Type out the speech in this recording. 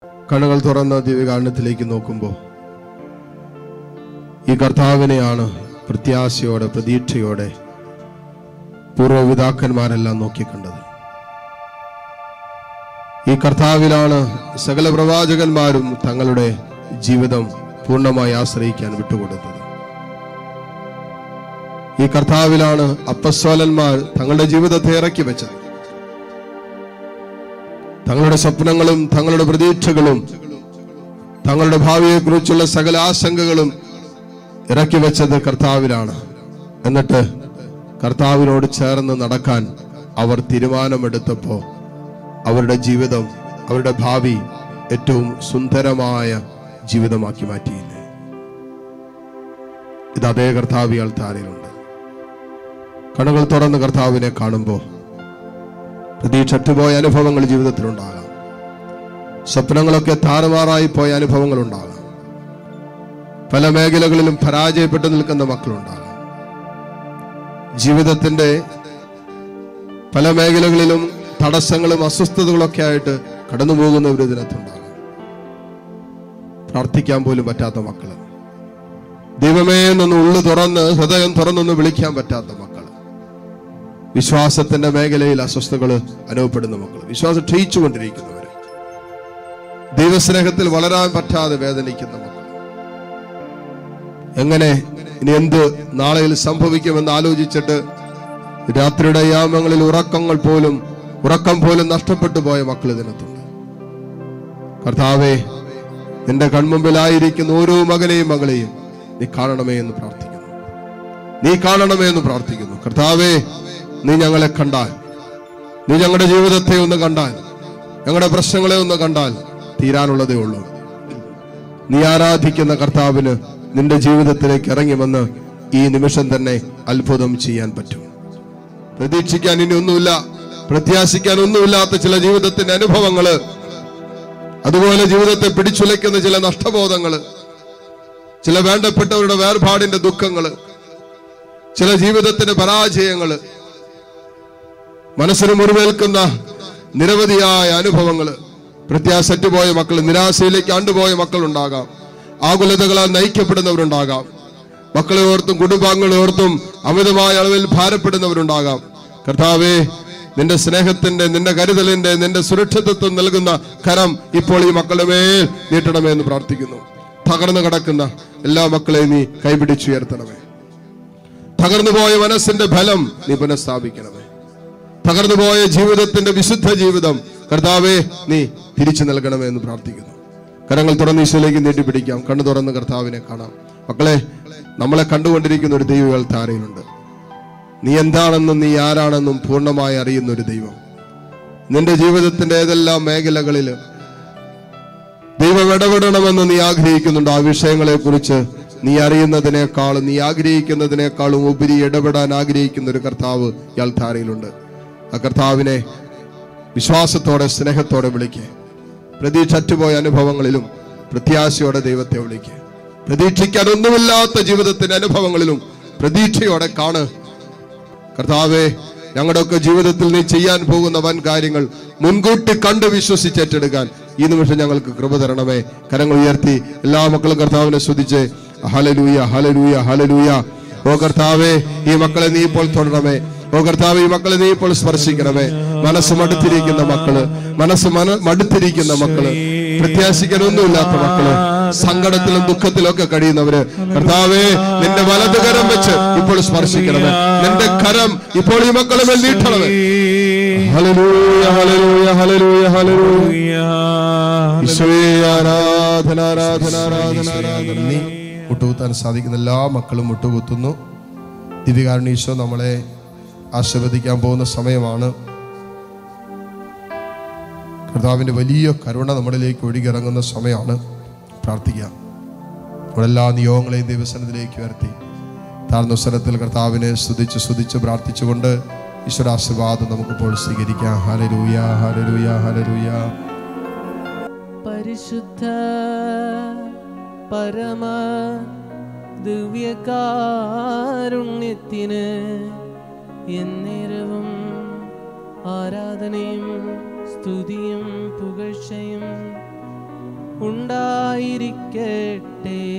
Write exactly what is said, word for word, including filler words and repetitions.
കണ്ണുകൾ തുറന്ന ദിവ്യകാരുണ്യത്തിലേക്ക് നോക്കുമ്പോൾ ഈ കർത്താവിനെയാണ് പ്രത്യാശയോടെ പ്രതീക്ഷയോടെ പൂർവ്വപിതാക്കന്മാരെല്ലാം നോക്കിക്കണ്ടത്. ഈ കർത്താവിലാണ് സകല പ്രവാചകന്മാരും തങ്ങളുടെ ജീവിതം പൂർണ്ണമായി ആശ്രയിക്കാൻ വിട്ടുകൊടുത്തത്. ഈ കർത്താവിലാണ് അപ്പസ്തോലന്മാർ തങ്ങളുടെ ജീവിതത്തെ ഇറക്കി വെച്ചത്. തങ്ങളുടെ സ്വപ്നങ്ങളും തങ്ങളുടെ പ്രതീക്ഷകളും തങ്ങളുടെ ഭാവിയെക്കുറിച്ചുള്ള സകല ആശങ്കകളും ഇറക്കി വെച്ചത് കർത്താവിലാണ്. എന്നിട്ട് കർത്താവിനോട് ചേർന്ന് നടക്കാൻ അവർ തീരുമാനമെടുത്തപ്പോൾ അവരുടെ ജീവിതം, അവരുടെ ഭാവി ഏറ്റവും സുന്ദരമായ ജീവിതമാക്കി മാറ്റിയില്ലേ? ഇത് അതേ കർത്താവ് അൾത്താരയിലുണ്ട്. കണ്ണുകൾ തുറന്ന് കർത്താവിനെ കാണുമ്പോൾ പ്രതീക്ഷറ്റുപോയ അനുഭവങ്ങൾ ജീവിതത്തിലുണ്ടാകാം. സ്വപ്നങ്ങളൊക്കെ താറുമാറായി പോയ അനുഭവങ്ങൾ ഉണ്ടാകാം. പല മേഖലകളിലും പരാജയപ്പെട്ടു നിൽക്കുന്ന മക്കളുണ്ടാകാം. ജീവിതത്തിന്റെ പല മേഖലകളിലും തടസ്സങ്ങളും അസ്വസ്ഥതകളൊക്കെ ആയിട്ട് കടന്നു പോകുന്ന ഒരു ദിനത്തുണ്ടാകാം. പ്രാർത്ഥിക്കാൻ പോലും പറ്റാത്ത മക്കള്, ദൈവമേ എന്നൊന്ന് ഉള്ളു തുറന്ന് ഹൃദയം തുറന്നൊന്ന് വിളിക്കാൻ പറ്റാത്ത മക്കള്, വിശ്വാസത്തിന്റെ മേഖലയിൽ അസ്വസ്ഥതകൾ അനുഭവപ്പെടുന്ന മക്കള്, വിശ്വാസം ക്ഷയിച്ചുകൊണ്ടിരിക്കുന്നവര്, ദൈവസ്നേഹത്തിൽ വളരാൻ പറ്റാതെ വേദനിക്കുന്ന മക്കൾ, എങ്ങനെ ഇനി എന്ത് നാളെയിൽ സംഭവിക്കുമെന്ന് ആലോചിച്ചിട്ട് രാത്രിയുടെ യാമങ്ങളിൽ ഉറക്കങ്ങൾ പോലും ഉറക്കം പോലും നഷ്ടപ്പെട്ടു പോയ മക്കൾ ഇതിനകത്തുണ്ട്. കർത്താവേ, നിന്റെ കൺമുമ്പിലായിരിക്കുന്ന ഓരോ മകനെയും മകളെയും നീ കാണണമേ എന്ന് പ്രാർത്ഥിക്കുന്നു. നീ കാണണമേ എന്ന് പ്രാർത്ഥിക്കുന്നു. കർത്താവേ, നീ ഞങ്ങളെ കണ്ടാൽ, നീ ഞങ്ങളുടെ ജീവിതത്തെ ഒന്ന് കണ്ടാൽ, ഞങ്ങളുടെ പ്രശ്നങ്ങളെ ഒന്ന് കണ്ടാൽ തീരാനുള്ളതേ ഉള്ളൂ. നീ ആരാധിക്കുന്ന കർത്താവിന് നിന്റെ ജീവിതത്തിലേക്ക് ഇറങ്ങി വന്ന് ഈ നിമിഷം തന്നെ അത്ഭുതം ചെയ്യാൻ പറ്റും. പ്രതീക്ഷിക്കാൻ ഇനി ഒന്നുമില്ല, പ്രത്യാശിക്കാൻ ഒന്നുമില്ലാത്ത ചില ജീവിതത്തിന്റെ അനുഭവങ്ങള്, അതുപോലെ ജീവിതത്തെ പിടിച്ചുലയ്ക്കുന്ന ചില നഷ്ടബോധങ്ങള്, ചില വേണ്ടപ്പെട്ടവരുടെ വേർപാടിന്റെ ദുഃഖങ്ങള്, ചില ജീവിതത്തിന്റെ പരാജയങ്ങള്, മനസ്സിന് മുറിവേൽക്കുന്ന നിരവധിയായ അനുഭവങ്ങള്, പ്രത്യാശറ്റുപോയ മക്കൾ, നിരാശയിലേക്ക് ആണ്ടുപോയ മക്കളുണ്ടാകാം, ആകുലതകളാൽ നയിക്കപ്പെടുന്നവരുണ്ടാകാം, മക്കളെ ഓർത്തും കുടുംബാംഗങ്ങളെ ഓർത്തും അമിതമായ അളവിൽ ഭാരപ്പെടുന്നവരുണ്ടാകാം. കർത്താവേ, നിന്റെ സ്നേഹത്തിന്റെ, നിന്റെ കരുതലിന്റെ, നിന്റെ സുരക്ഷിതത്വം നൽകുന്ന കരം ഇപ്പോൾ ഈ മക്കളുടെ മേൽ നീട്ടണമേ എന്ന് പ്രാർത്ഥിക്കുന്നു. തകർന്നു കിടക്കുന്ന എല്ലാ മക്കളെയും നീ കൈപിടിച്ചുയർത്തണമേ. തകർന്നുപോയ മനസ്സിന്റെ ബലം നീ പുനഃസ്ഥാപിക്കണമേ. തകർന്നുപോയ ജീവിതത്തിന്റെ വിശുദ്ധ ജീവിതം കർത്താവേ നീ തിരിച്ചു നൽകണമേ എന്ന് പ്രാർത്ഥിക്കുന്നു. കരങ്ങൾ തുറന്ന് ഈശോയിലേക്ക് നീട്ടിപ്പിടിക്കാം. കണ്ണു തുറന്ന് കർത്താവിനെ കാണാം. മക്കളെ, നമ്മളെ കണ്ടുകൊണ്ടിരിക്കുന്ന ഒരു ദൈവ അൾത്താരയിലുണ്ട്. നീ എന്താണെന്നും നീ ആരാണെന്നും പൂർണ്ണമായി അറിയുന്ന ഒരു ദൈവം. നിന്റെ ജീവിതത്തിന്റെ ഏതെല്ലാം മേഖലകളിൽ ദൈവം ഇടപെടണമെന്ന് നീ ആഗ്രഹിക്കുന്നുണ്ട്, ആ വിഷയങ്ങളെ കുറിച്ച് നീ അറിയുന്നതിനേക്കാളും നീ ആഗ്രഹിക്കുന്നതിനേക്കാളും ഉപരി ഇടപെടാൻ ആഗ്രഹിക്കുന്ന ഒരു കർത്താവ് ഈ അൾത്താരയിലുണ്ട്. ആ കർത്താവിനെ വിശ്വാസത്തോടെ സ്നേഹത്തോടെ വിളിക്കുക. പ്രതീക്ഷറ്റുപോയ അനുഭവങ്ങളിലും പ്രത്യാശയോടെ ദൈവത്തെ വിളിക്കുക. പ്രതീക്ഷിക്കാൻ ഒന്നുമില്ലാത്ത ജീവിതത്തിന്റെ അനുഭവങ്ങളിലും പ്രതീക്ഷയോടെ കാണ്. കർത്താവേ, ഞങ്ങളുടെയൊക്കെ ജീവിതത്തിൽ നീ ചെയ്യാൻ പോകുന്ന വൻ കാര്യങ്ങൾ മുൻകൂട്ടി കണ്ട് വിശ്വസിച്ചേറ്റെടുക്കാൻ ഈ നിമിഷം ഞങ്ങൾക്ക് കൃപ തരണമേ. കരങ്ങൾ ഉയർത്തി എല്ലാ മക്കളും കർത്താവിനെ സ്തുതിച്ച് ഹല്ലേലൂയ, ഹല്ലേലൂയ, ഹല്ലേലൂയ. ഓ കർത്താവേ, ഈ മക്കളെ നീ ഇപ്പോൾ തൊടണമേ. ഓ കർത്താവ്, ഈ മക്കളെ നീ ഇപ്പോൾ സ്പർശിക്കണമേ. മനസ്സ് മടുത്തിരിക്കുന്ന മക്കള്, മനസ്സ് മന മടുത്തിരിക്കുന്ന മക്കള്, പ്രത്യാശിക്കാൻ ഒന്നുമില്ലാത്ത മക്കള്, സങ്കടത്തിലും ദുഃഖത്തിലും ഒക്കെ കഴിയുന്നവര്, കർത്താവേ, നിന്റെ വലത് കരം വെച്ച് ഇപ്പോൾ സ്പർശിക്കണമേ. നിന്റെ കരം ഇപ്പോൾ ഈ മക്കളെ മേൽ നീട്ടണമേ. Hallelujah, hallelujah, hallelujah, hallelujah. ഈശോയെ ആരാധന, ആരാധന, ആരാധന, ആരാധന. നീ മുട്ടുകുത്താൻ സാധിക്കുന്ന എല്ലാ മക്കളും മുട്ടുകുത്തുന്നു. ദിവ്യകാരുണ്യ ഈശോ നമ്മളെ ആശീർവദിക്കാൻ പോകുന്ന സമയമാണ്. കർത്താവിൻ്റെ വലിയ കരുണ നമ്മളിലേക്ക് ഒഴുകിയിറങ്ങുന്ന സമയമാണ്. പ്രാർത്ഥിക്കാം. നമ്മളെല്ലാ നിയോഗങ്ങളെയും ദൈവസന്നിധിയിലേക്ക് ഉയർത്തി താഴ്ന്ന സ്വരത്തിൽ കർത്താവിനെ സ്തുതിച്ച് സ്തുതിച്ച് പ്രാർത്ഥിച്ചുകൊണ്ട് ഈശ്വരാശീർവാദം നമുക്കിപ്പോൾ സ്വീകരിക്കാം. Hallelujah, hallelujah, hallelujah. പരിശുദ്ധ പരമ ദിവ്യകാരുണ്യത്തിന് എന്നേരവും ആരാധനയും സ്തുതിയും പുകഴ്ചയും ഉണ്ടായിരിക്കട്ടെ.